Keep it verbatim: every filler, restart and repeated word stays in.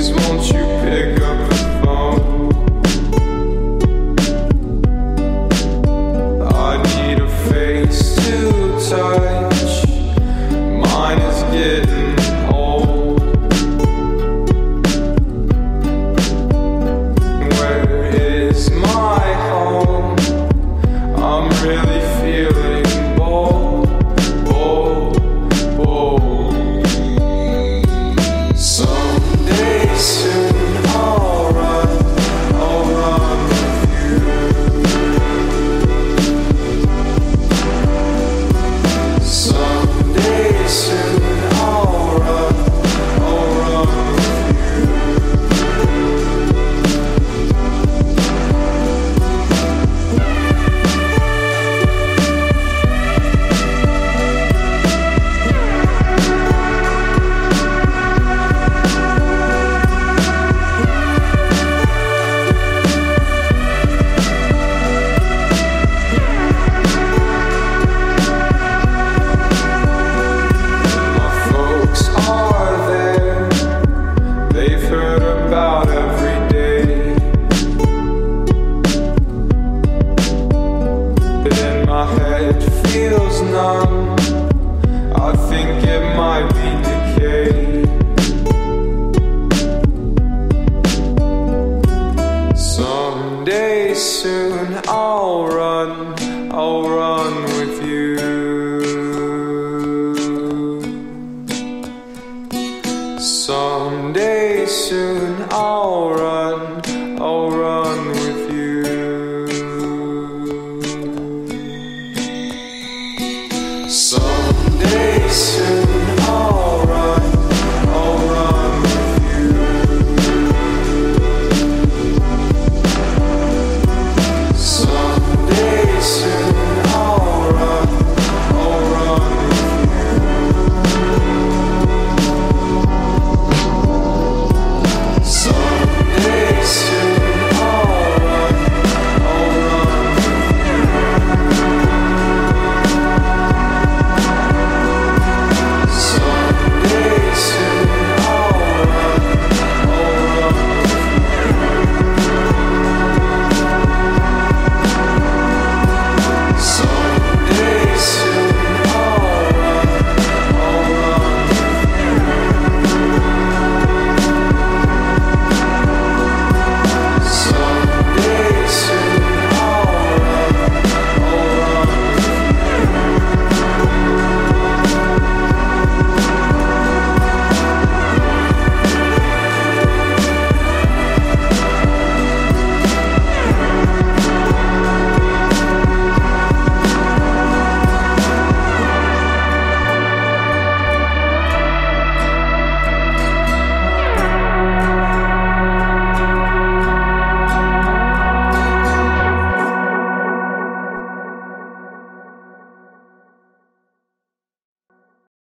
Please won't you pick up the phone? I need a face to touch. Mine is getting old. Where is my home? I'm really feeling bold, bold, bold. Someday soon I'll run, I'll run with you. Someday soon I'll run, I'll run with you. My folks are there, they've heard about every day. And my head feels numb, I think it might be decay. Someday soon I'll run, I'll run with you. Someday soon I'll run, I'll run.